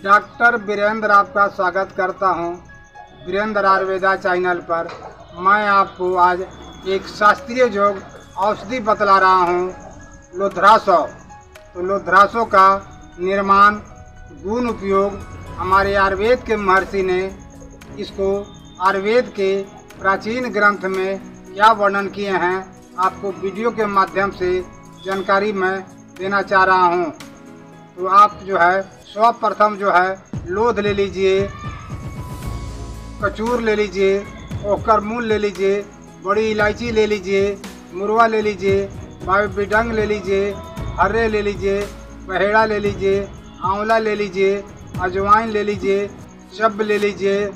Doctor Virendra आपका स्वागत करता हूं वीरेंद्र आयुर्वेदा चैनल पर। मैं आपको आज एक शास्त्रीय योग औषधि बतला रहा हूं, लोध्रासो। तो लोध्रासो का निर्माण, गुण, उपयोग हमारे आयुर्वेद के महर्षि ने इसको आयुर्वेद के प्राचीन ग्रंथ में क्या वर्णन किए हैं, आपको वीडियो के माध्यम से जानकारी मैं देना चाह रहा हूं। तो आप जो है सर्वप्रथम जो है लोध ले लीजिए, कचूर ले लीजिए, ओकर मूल ले लीजिए, बड़ी इलायची ले लीजिए, मुरवा ले लीजिए, बिडंग ले लीजिए, हर्रे ले लीजिए, बहेड़ा ले लीजिए, आंवला ले लीजिए, अजवाइन ले लीजिए, चब ले लीजिए,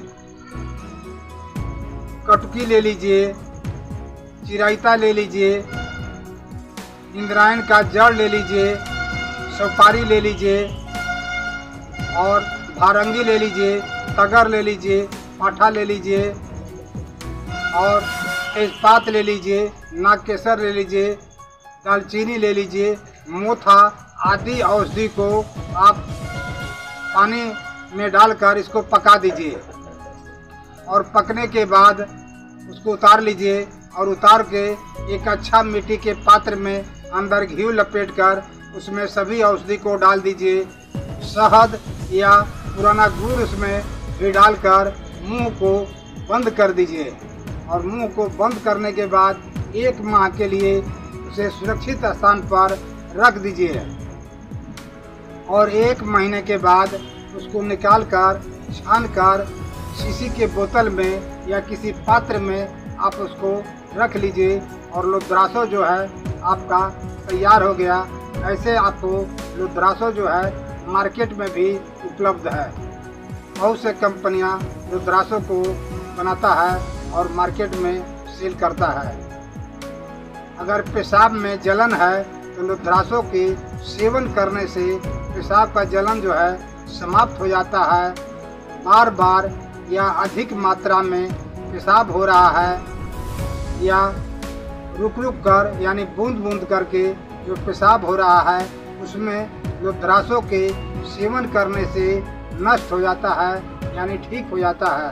कटकी ले लीजिए, चिराइता ले लीजिए, इंद्रायण का जड़ ले लीजिए, सुपारी ले लीजिए और भारंगी ले लीजिए, तगर ले लीजिए, पाठा ले लीजिए और तेजपात ले लीजिए, नागकेसर ले लीजिए, दालचीनी ले लीजिए, मोथा आदि औषधि को आप पानी में डालकर इसको पका दीजिए और पकने के बाद उसको उतार लीजिए और उतार के एक अच्छा मिट्टी के पात्र में अंदर घी लपेटकर उसमें सभी औषधि को डाल दीजिए। शहद या पुराना गुड़ उसमें भी डालकर मुंह को बंद कर दीजिए और मुंह को बंद करने के बाद 1 माह के लिए उसे सुरक्षित स्थान पर रख दीजिए और 1 महीने के बाद उसको निकाल कर छान कर शीशी के बोतल में या किसी पात्र में आप उसको रख लीजिए और लोध्रासो जो है आपका तैयार हो गया। ऐसे आपको लोध्रासो जो है मार्केट में भी उपलब्ध है। बहुत से कंपनियां लोध्रासो को बनाता है और मार्केट में सेल करता है। अगर पेशाब में जलन है तो लोध्रासो के सेवन करने से पेशाब का जलन जो है समाप्त हो जाता है। बार बार या अधिक मात्रा में पेशाब हो रहा है या रुक रुक कर यानी बूंद बूंद करके जो पेशाब हो रहा है उसमें लोध्रासो के सेवन करने से नष्ट हो जाता है यानी ठीक हो जाता है।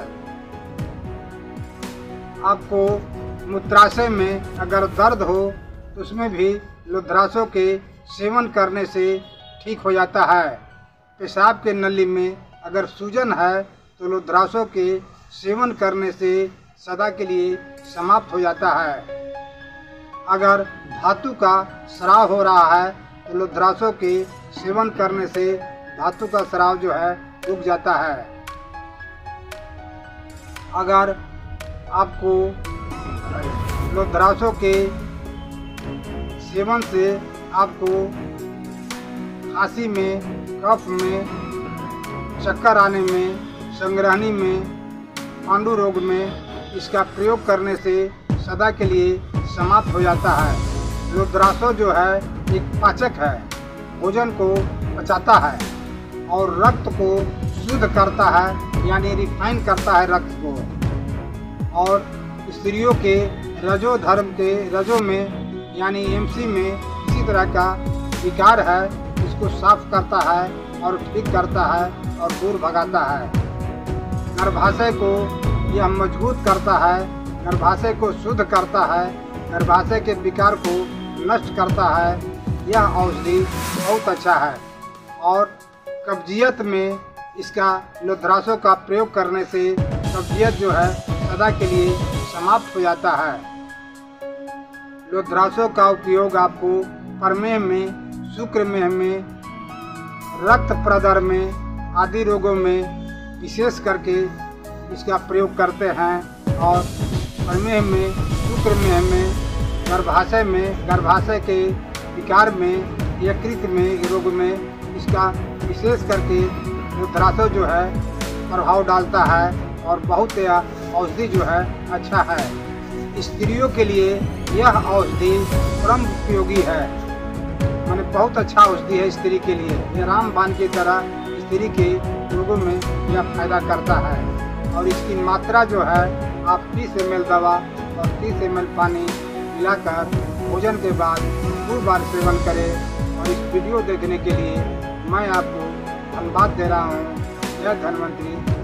आपको मूत्राशय में अगर दर्द हो तो उसमें भी लोध्रासो के सेवन करने से ठीक हो जाता है। पेशाब के नली में अगर सूजन है तो लोध्रासो के सेवन करने से सदा के लिए समाप्त हो जाता है। अगर धातु का स्राव हो रहा है तो लोध्रासो के सेवन करने से धातु का स्राव जो है रुक जाता है। अगर आपको लोध्रासो के सेवन से आपको खांसी में, कफ में, चक्कर आने में, संग्रहणी में, पांडु रोग में इसका प्रयोग करने से सदा के लिए समाप्त हो जाता है। लोध्रासो जो है एक पाचक है, भोजन को पचाता है और रक्त को शुद्ध करता है यानी रिफाइन करता है रक्त को। और स्त्रियों के रजो धर्म के रजो में यानी एमसी में किसी तरह का विकार है इसको साफ करता है और ठीक करता है और दूर भगाता है। गर्भाशय को यह मजबूत करता है, गर्भाशय को शुद्ध करता है, गर्भाशय के विकार को नष्ट करता है। यह औषधि बहुत अच्छा है और कब्जियत में इसका लोध्रासो का प्रयोग करने से कब्जियत जो है सदा के लिए समाप्त हो जाता है। लोध्रासो का उपयोग आपको प्रमेह में, शुक्रमेह में, रक्त प्रदर में आदि रोगों में विशेष करके इसका प्रयोग करते हैं और प्रमेह में, शुक्रमेह में, गर्भाशय में, गर्भाशय के विकार में, यकृत में रोग में इसका विशेष करके लोध्रासो जो है प्रभाव डालता है और बहुत औषधि जो है अच्छा है। स्त्रियों के लिए यह औषधि परम उपयोगी है, माने बहुत अच्छा औषधि है स्त्री के लिए। यह रामबाण की तरह स्त्री के रोगों में यह फायदा करता है और इसकी मात्रा जो है आप 30 ml दवा और 30 ml पानी मिलाकर भोजन के बाद 2 बार सेवन करें। और इस वीडियो देखने के लिए मैं आपको धन्यवाद दे रहा हूँ। जय धन्वंतरी।